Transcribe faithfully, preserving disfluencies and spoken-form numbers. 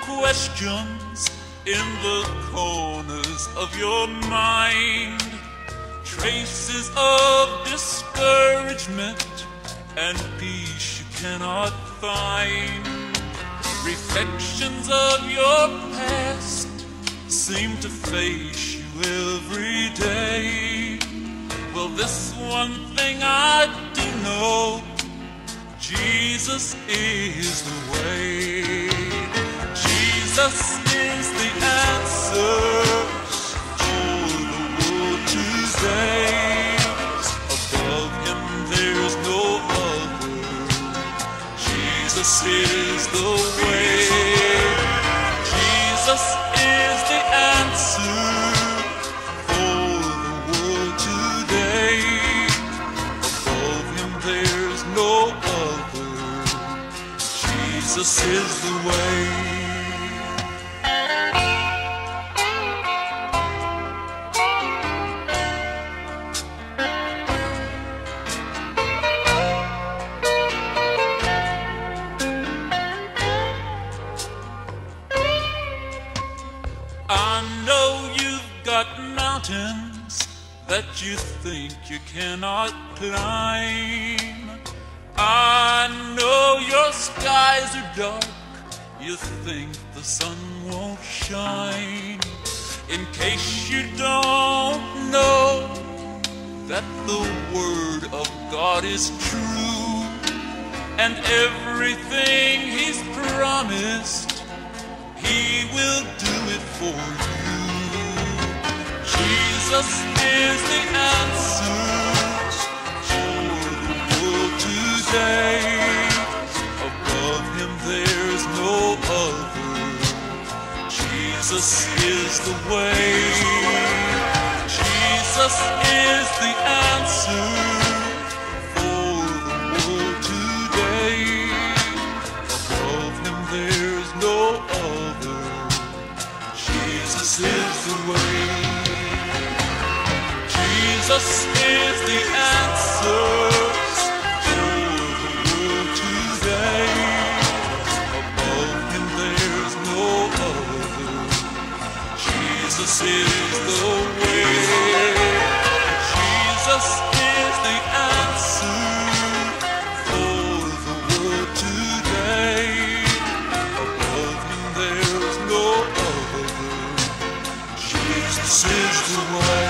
questions in the corners of your mind, traces of discouragement and peace you cannot find. Reflections of your past seem to face you every day. Well, this one thing I do know, Jesus is the way. Jesus is the answer for the world today. Above him there's no other. Jesus is the way. Jesus is the answer for the world today. Above him there's no other. Jesus is the way. I know you've got mountains that you think you cannot climb. I know your skies are dark, you think the sun won't shine. In case you don't know that the word of God is true, and everything he's promised, he will do it for you. Jesus is the answer for the world today. Above him there's no other. Jesus is the way. Jesus is the answer for the world today. Above him there's no other. Jesus is the way. Jesus is the answer for the world today. Above him there's no other. Jesus is the way. Jesus is the answer for the world today. Above him there's no other. Jesus is the way.